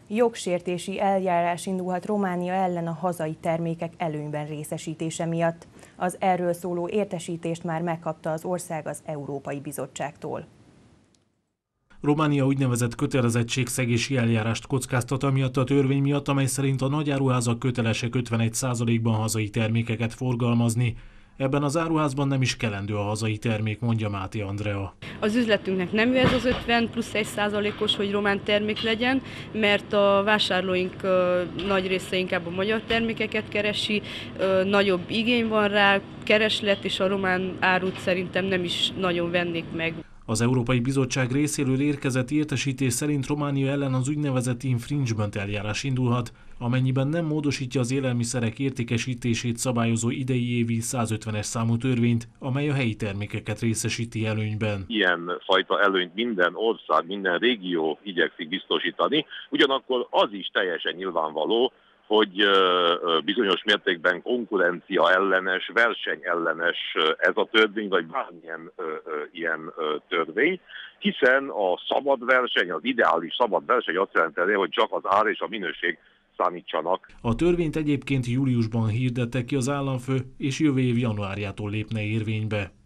Jogsértési eljárás indulhat Románia ellen a hazai termékek előnyben részesítése miatt. Az erről szóló értesítést már megkapta az ország az Európai Bizottságtól. Románia úgynevezett kötelezettségszegési eljárást kockáztat amiatt a törvény miatt, amely szerint a nagyáruházak kötelesek 51%-ban hazai termékeket forgalmazni. Ebben az áruházban nem is kelendő a hazai termék, mondja Máté Andrea. Az üzletünknek nem jöhet az 50 plusz 1%-os, hogy román termék legyen, mert a vásárlóink nagy része inkább a magyar termékeket keresi, nagyobb igény van rá, kereslet, és a román árut szerintem nem is nagyon vennék meg. Az Európai Bizottság részéről érkezett értesítés szerint Románia ellen az úgynevezett infringement eljárás indulhat, amennyiben nem módosítja az élelmiszerek értékesítését szabályozó idei évi 150-es számú törvényt, amely a helyi termékeket részesíti előnyben. Ilyen fajta előnyt minden ország, minden régió igyekszik biztosítani, ugyanakkor az is teljesen nyilvánvaló, hogy bizonyos mértékben konkurencia ellenes, versenyellenes ez a törvény, vagy bármilyen ilyen törvény, hiszen a szabad verseny, az ideális szabad verseny azt jelenti, hogy csak az ár és a minőség számítsanak. A törvényt egyébként júliusban hirdette ki az államfő, és jövő év januárjától lépne érvénybe.